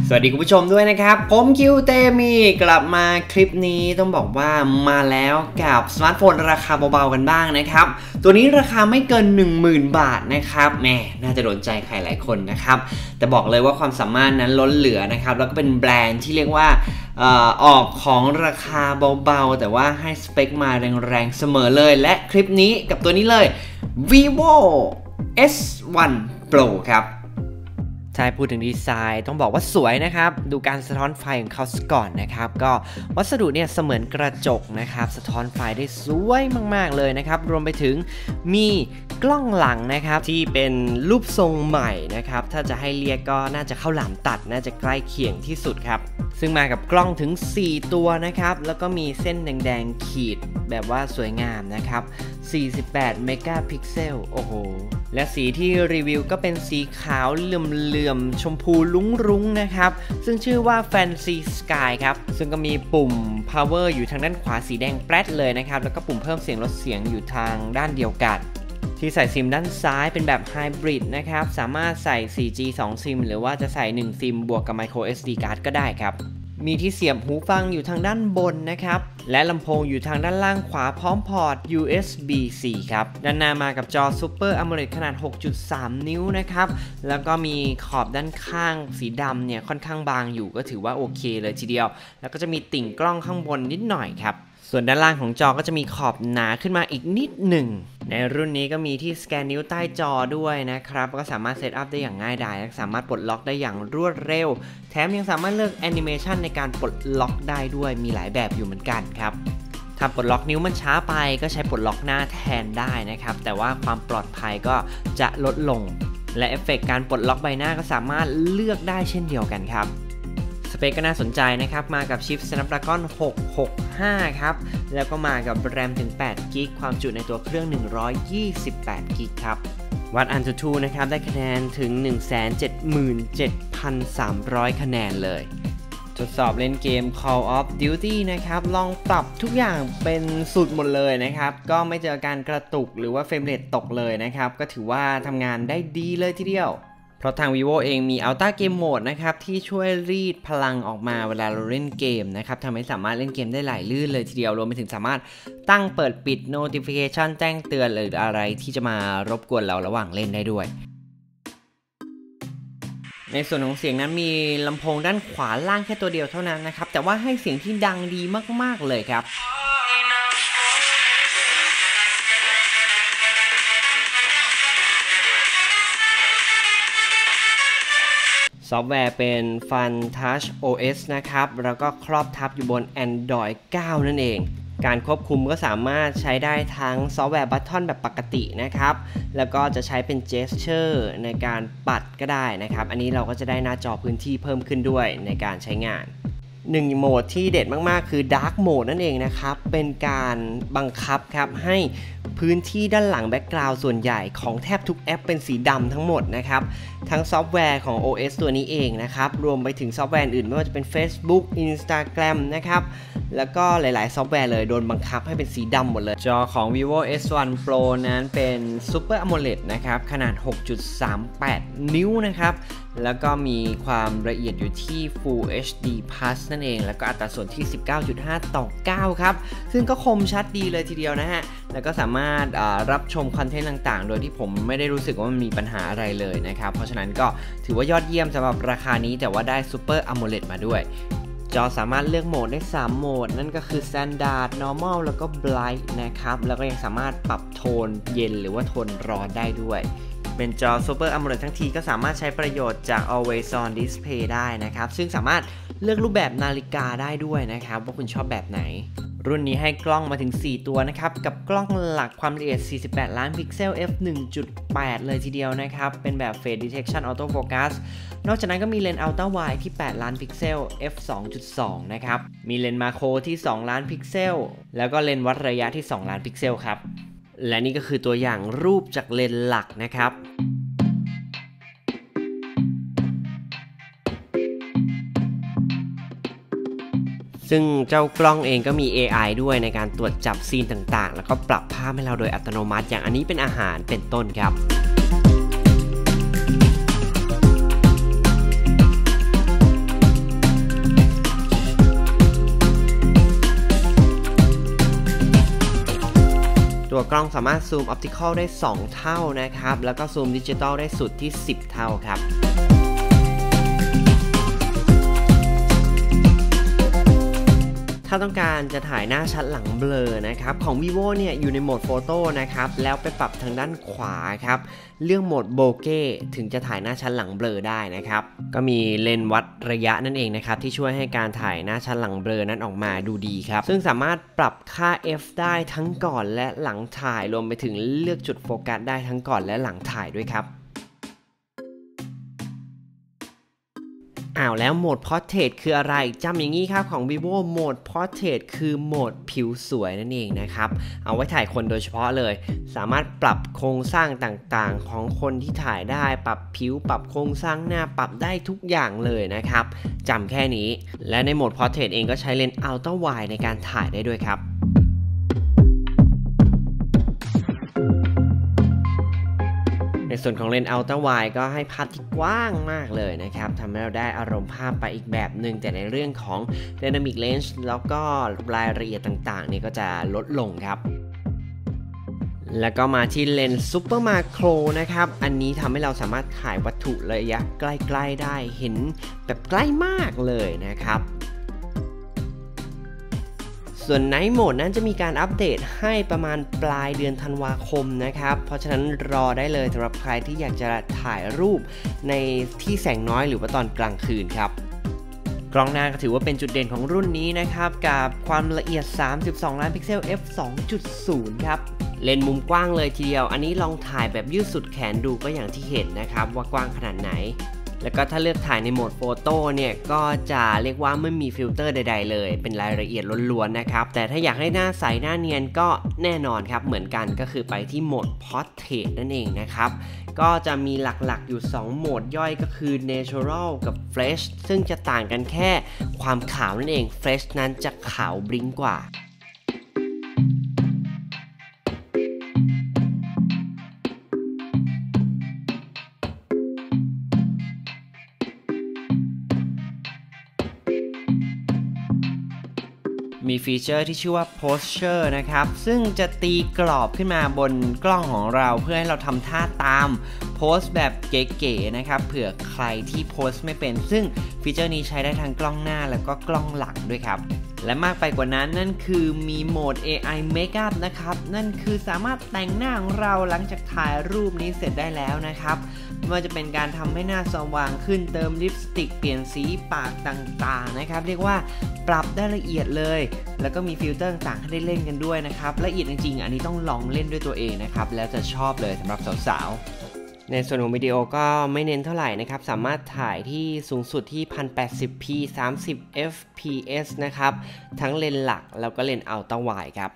สวัสดีคุณผู้ชมด้วยนะครับผมคิวเตมีกลับมาคลิปนี้ต้องบอกว่ามาแล้วกับสมาร์ทโฟนราคาเบาๆกันบ้างนะครับตัวนี้ราคาไม่เกิน 10,000 บาทนะครับแหมน่าจะโดนใจใครหลายคนนะครับแต่บอกเลยว่าความสามารถนั้นล้นเหลือนะครับแล้วก็เป็นแบรนด์ที่เรียกว่าออกของราคาเบาๆแต่ว่าให้สเปคมาแรงๆเสมอเลยและคลิปนี้กับตัวนี้เลย Vivo S1 Pro ครับใช่พูดถึงดีไซน์ต้องบอกว่าสวยนะครับดูการสะท้อนไฟของเขาก่อนนะครับก็วัสดุเนี่ยเสมือนกระจกนะครับสะท้อนไฟได้สวยมากๆเลยนะครับรวมไปถึงมีกล้องหลังนะครับที่เป็นรูปทรงใหม่นะครับถ้าจะให้เรียกก็น่าจะเข้าหลามตัดน่าจะใกล้เคียงที่สุดครับซึ่งมากับกล้องถึง4ตัวนะครับแล้วก็มีเส้นแดงๆขีดแบบว่าสวยงามนะครับ48เมกะพิกเซลโอ้โหและสีที่รีวิวก็เป็นสีขาวเหลื่อมชมพูลุ้งๆนะครับซึ่งชื่อว่า Fancy Sky ครับซึ่งก็มีปุ่ม Power อยู่ทางด้านขวาสีแดงแปรดเลยนะครับแล้วก็ปุ่มเพิ่มเสียงลดเสียงอยู่ทางด้านเดียวกันที่ใส่ซิมด้านซ้ายเป็นแบบไฮบริดนะครับสามารถใส่ 4G 2 ซิมหรือว่าจะใส่1ซิมบวกกับ Micro SD card ก็ได้ครับมีที่เสียบหูฟังอยู่ทางด้านบนนะครับและลำโพงอยู่ทางด้านล่างขวาพร้อมพอร์ต USB-C ครับด้านหน้ามากับจอ Super AMOLED ขนาด 6.3 นิ้วนะครับแล้วก็มีขอบด้านข้างสีดำเนี่ยค่อนข้างบางอยู่ก็ถือว่าโอเคเลยทีเดียวแล้วก็จะมีติ่งกล้องข้างบนนิดหน่อยครับส่วนด้านล่างของจอก็จะมีขอบหนาขึ้นมาอีกนิดหนึ่งในรุ่นนี้ก็มีที่สแกนนิ้วใต้จอด้วยนะครับก็สามารถเซตอัพได้อย่างง่ายดายและสามารถปลดล็อกได้อย่างรวดเร็วแถมยังสามารถเลือกแอนิเมชันในการปลดล็อกได้ด้วยมีหลายแบบอยู่เหมือนกันครับถ้าปลดล็อกนิ้วมันช้าไปก็ใช้ปลดล็อกหน้าแทนได้นะครับแต่ว่าความปลอดภัยก็จะลดลงและเอฟเฟกต์การปลดล็อกใบหน้าก็สามารถเลือกได้เช่นเดียวกันครับสเปคก็น่าสนใจนะครับมากับชิป Snapdragon 665 ครับแล้วก็มากับแรมถึง8 กิกความจุในตัวเครื่อง128 กิกครับวัด AnTuTu นะครับได้คะแนนถึง 177,300 คะแนนเลยทดสอบเล่นเกม Call of Duty นะครับลองปรับทุกอย่างเป็นสุดหมดเลยนะครับก็ไม่เจอการกระตุกหรือว่าเฟรมเรทตกเลยนะครับก็ถือว่าทำงานได้ดีเลยทีเดียวเพราะทาง Vivo เองมี Ultra Game Mode นะครับที่ช่วยรีดพลังออกมาเวลาเราเล่นเกมนะครับทำให้สามารถเล่นเกมได้ไหลลื่นเลยทีเดียวรวมไปถึงสามารถตั้งเปิดปิด Notification แจ้งเตือนหรืออะไรที่จะมารบกวนเราระหว่างเล่นได้ด้วยในส่วนของเสียงนั้นมีลำโพงด้านขวาล่างแค่ตัวเดียวเท่านั้นนะครับแต่ว่าให้เสียงที่ดังดีมากๆเลยครับซอฟต์แวร์เป็น Fun Touch OS นะครับแล้วก็ครอบทับอยู่บน Android 9 นั่นเองการควบคุมก็สามารถใช้ได้ทั้งซอฟต์แวร์บัตทอนแบบปกตินะครับแล้วก็จะใช้เป็น Gesture ในการปัดก็ได้นะครับอันนี้เราก็จะได้หน้าจอพื้นที่เพิ่มขึ้นด้วยในการใช้งาน1โหมดที่เด็ดมากๆคือ Dark Mode นั่นเองนะครับเป็นการบังคับครับให้พื้นที่ด้านหลังแบ็กกราวด์ส่วนใหญ่ของแทบทุกแอปเป็นสีดำทั้งหมดนะครับทั้งซอฟต์แวร์ของ OS ตัวนี้เองนะครับรวมไปถึงซอฟต์แวร์อื่นไม่ว่าจะเป็น Facebook Instagram นะครับแล้วก็หลายๆซอฟต์แวร์เลยโดนบังคับให้เป็นสีดำหมดเลยจอของ Vivo S1 Pro นั้นเป็น Super AMOLED นะครับขนาด 6.38 นิ้วนะครับแล้วก็มีความละเอียดอยู่ที่ Full HD Plus นั่นเองแล้วก็อัตราส่วนที่ 19.5:9 ครับซึ่งก็คมชัดดีเลยทีเดียวนะฮะแล้วก็สามารถรับชมคอนเทนต์ต่างๆโดยที่ผมไม่ได้รู้สึกว่ามันมีปัญหาอะไรเลยนะครับเพราะฉะนั้นก็ถือว่ายอดเยี่ยมสำหรับราคานี้แต่ว่าได้ Super AMOLED มาด้วยจอสามารถเลือกโหมดได้3โหมดนั่นก็คือ Standard Normal แล้วก็ Bright นะครับแล้วก็ยังสามารถปรับโทนเย็นหรือว่าโทนร้อนได้ด้วยเป็นจอ Super AMOLED ทั้งทีก็สามารถใช้ประโยชน์จาก Always On Display ได้นะครับซึ่งสามารถเลือกรูปแบบนาฬิกาได้ด้วยนะครับว่าคุณชอบแบบไหนรุ่นนี้ให้กล้องมาถึง4ตัวนะครับกับกล้องหลักความละเอียด48 ล้านพิกเซล f 1.8 เลยทีเดียวนะครับเป็นแบบ Face Detection Auto Focus นอกจากนั้นก็มีเลนส์ Ultra Wide ที่8 ล้านพิกเซล f 2.2 นะครับมีเลนส์มาโครที่2 ล้านพิกเซลแล้วก็เลนส์วัดระยะที่2 ล้านพิกเซลครับและนี่ก็คือตัวอย่างรูปจากเลนส์หลักนะครับซึ่งเจ้ากล้องเองก็มี AI ด้วยในการตรวจจับซีนต่างๆแล้วก็ปรับภาพให้เราโดยอัตโนมัติอย่างอันนี้เป็นอาหารเป็นต้นครับกล้องสามารถซูมออปติคอลได้2เท่านะครับแล้วก็ซูมดิจิตอลได้สุดที่10เท่าครับถ้าต้องการจะถ่ายหน้าชัดหลังเบลอนะครับของ vivo เนี่ยอยู่ในโหมดโฟโต้นะครับแล้วไปปรับทางด้านขวาครับเรื่องโหมดโบเก้ถึงจะถ่ายหน้าชัดหลังเบลอได้นะครับก็มีเลนส์วัดระยะนั่นเองนะครับที่ช่วยให้การถ่ายหน้าชัดหลังเบลอนั้นออกมาดูดีครับซึ่งสามารถปรับค่า f ได้ทั้งก่อนและหลังถ่ายรวมไปถึงเลือกจุดโฟกัสได้ทั้งก่อนและหลังถ่ายด้วยครับแล้วโหมด Portrait คืออะไรจำอย่างนี้ครับของ vivo โหมด Portrait คือโหมดผิวสวยนั่นเองนะครับเอาไว้ถ่ายคนโดยเฉพาะเลยสามารถปรับโครงสร้างต่างๆของคนที่ถ่ายได้ปรับผิวปรับโครงสร้างหน้าปรับได้ทุกอย่างเลยนะครับจำแค่นี้และในโหมด Portrait เองก็ใช้เลนส์ Ultra Wide ในการถ่ายได้ด้วยครับในส่วนของเลนส์ Ultra Wide ก็ให้ภาพที่กว้างมากเลยนะครับทำให้เราได้อารมณ์ภาพไปอีกแบบหนึ่งแต่ในเรื่องของ Dynamic Range แล้วก็รายละเอียดต่างๆนี่ก็จะลดลงครับแล้วก็มาที่เลนส์ Super Macro นะครับอันนี้ทำให้เราสามารถถ่ายวัตถุระยะใกล้ๆได้เห็นแบบใกล้มากเลยนะครับส่วน Night Mode นั้นจะมีการอัปเดตให้ประมาณปลายเดือนธันวาคมนะครับเพราะฉะนั้นรอได้เลยสำหรับใครที่อยากจะถ่ายรูปในที่แสงน้อยหรือว่าตอนกลางคืนครับกล้องหน้าก็ถือว่าเป็นจุดเด่นของรุ่นนี้นะครับกับความละเอียด32ล้านพิกเซล f 2.0 ครับเลนส์มุมกว้างเลยทีเดียวอันนี้ลองถ่ายแบบยืดสุดแขนดูก็อย่างที่เห็นนะครับว่ากว้างขนาดไหนแล้วก็ถ้าเลือกถ่ายในโหมดโฟโต้เนี่ยก็จะเรียกว่าไม่มีฟิลเตอร์ใดๆเลยเป็นรายละเอียดล้วนๆนะครับแต่ถ้าอยากให้หน้าใสหน้าเนียนก็แน่นอนครับเหมือนกันก็คือไปที่โหมด Portrait นั่นเองนะครับก็จะมีหลักๆอยู่2โหมดย่อยก็คือ Natural กับ Fresh ซึ่งจะต่างกันแค่ความขาวนั่นเอง Fresh นั้นจะขาวบลิงก์กว่ามีฟีเจอร์ที่ชื่อว่า Posture นะครับซึ่งจะตีกรอบขึ้นมาบนกล้องของเราเพื่อให้เราทำท่าตามโพสแบบเก๋ๆนะครับเผื่อใครที่โพสไม่เป็นซึ่งฟีเจอร์นี้ใช้ได้ทั้งกล้องหน้าแล้วก็กล้องหลังด้วยครับและมากไปกว่านั้นนั่นคือมีโหมด AI Makeup นะครับนั่นคือสามารถแต่งหน้าของเราหลังจากถ่ายรูปนี้เสร็จได้แล้วนะครับไม่ว่าจะเป็นการทำให้หน้าสว่างขึ้นเติมลิปสติกเปลี่ยนสีปากต่างๆนะครับเรียกว่าปรับได้ละเอียดเลยแล้วก็มีฟิลเตอร์ต่างๆให้ได้เล่นกันด้วยนะครับละเอียดจริงๆอันนี้ต้องลองเล่นด้วยตัวเองนะครับแล้วจะชอบเลยสำหรับสาวๆในส่วนของวิดีโอก็ไม่เน้นเท่าไหร่นะครับสามารถถ่ายที่สูงสุดที่ 1080p 30 fps นะครับทั้งเลนส์หลักแล้วก็เลนส์ Ultra Wide ครับ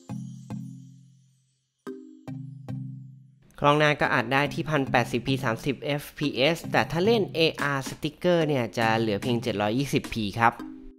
กล้องหน้าก็อัดได้ที่ 1080p 30 fps แต่ถ้าเล่น AR Sticker เนี่ยจะเหลือเพียง 720p ครับ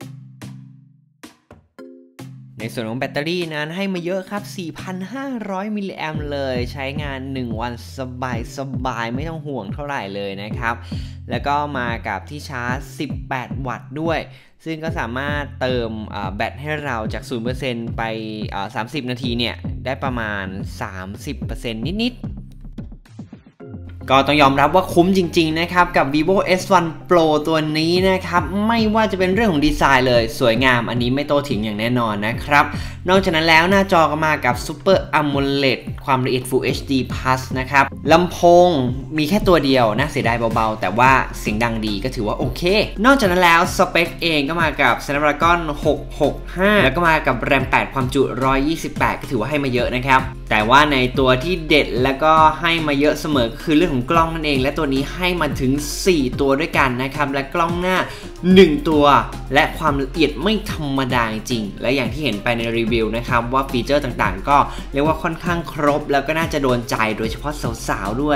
ในส่วนของแบตเตอรี่นั้นให้มาเยอะครับ 4,500 มิลลิแอมป์เลยใช้งาน1วันสบายไม่ต้องห่วงเท่าไหร่เลยนะครับแล้วก็มากับที่ชาร์จ18 วัตต์ด้วยซึ่งก็สามารถเติมแบตให้เราจาก 0% ไป30 นาทีเนี่ยได้ประมาณ 30% นิดๆก็ต้องยอมรับว่าคุ้มจริงๆนะครับกับ vivo S1 Pro ตัวนี้นะครับไม่ว่าจะเป็นเรื่องของดีไซน์เลยสวยงามอันนี้ไม่โต้ถิงอย่างแน่นอนนะครับนอกจากนั้นแล้วหน้าจอก็มากับ Super AMOLED ความละเอียด Full HD Plus นะครับลำโพงมีแค่ตัวเดียวน่าเสียดายเบาๆแต่ว่าเสียงดังดีก็ถือว่าโอเคนอกจากนั้นแล้วสเปคเองก็มากับ Snapdragon 665แล้วก็มากับ RAM 8 ความจุ128ก็ถือว่าให้มาเยอะนะครับแต่ว่าในตัวที่เด็ดแล้วก็ให้มาเยอะเสมอคือเรื่องของกล้องนั่นเองและตัวนี้ให้มาถึง4ตัวด้วยกันนะครับและกล้องหน้า1ตัวและความละเอียดไม่ธรรมดาจริงและอย่างที่เห็นไปในรีวิวนะครับว่าฟีเจอร์ต่างๆก็เรียกว่าค่อนข้างครบแล้วก็น่าจะโดนใจโดยเฉพาะสาวๆด้วย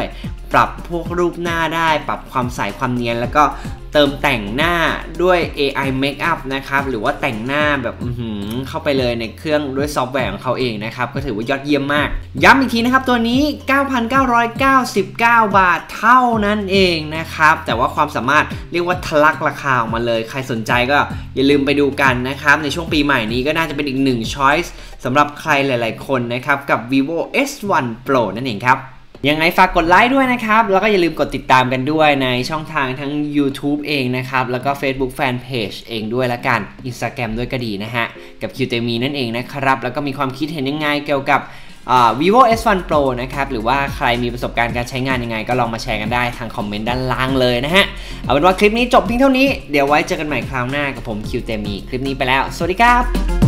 ปรับพวกรูปหน้าได้ปรับความใสความเนียนแล้วก็เติมแต่งหน้าด้วย AI Makeup นะครับหรือว่าแต่งหน้าแบบเข้าไปเลยในเครื่องด้วยซอฟต์แวร์ของเขาเองนะครับก็ถือว่ายอดเยี่ยมมากย้ำอีกทีนะครับตัวนี้ 9,999 บาทเท่านั้นเองนะครับแต่ว่าความสามารถเรียกว่าทะลักราคาออกมาเลยใครสนใจก็อย่าลืมไปดูกันนะครับในช่วงปีใหม่นี้ก็น่าจะเป็นอีกหนึ่ง choice สำหรับใครหลายๆคนนะครับกับ vivo S1 Pro นั่นเองครับยังไงฝากกดไลค์ด้วยนะครับแล้วก็อย่าลืมกดติดตามกันด้วยในช่องทางทั้ง YouTube เองนะครับแล้วก็ Facebook Fanpage เองด้วยละกัน Instagram ด้วยก็ดีนะฮะกับ QTemi นั่นเองนะครับแล้วก็มีความคิดเห็นยังไงเกี่ยวกับvivo S1 Pro นะครับหรือว่าใครมีประสบการณ์การใช้งานยังไงก็ลองมาแชร์กันได้ทางคอมเมนต์ด้านล่างเลยนะฮะเอาเป็นว่าคลิปนี้จบเพียงเท่านี้เดี๋ยวไว้เจอกันใหม่คราวหน้ากับผม QTemi คลิปนี้ไปแล้วสวัสดีครับ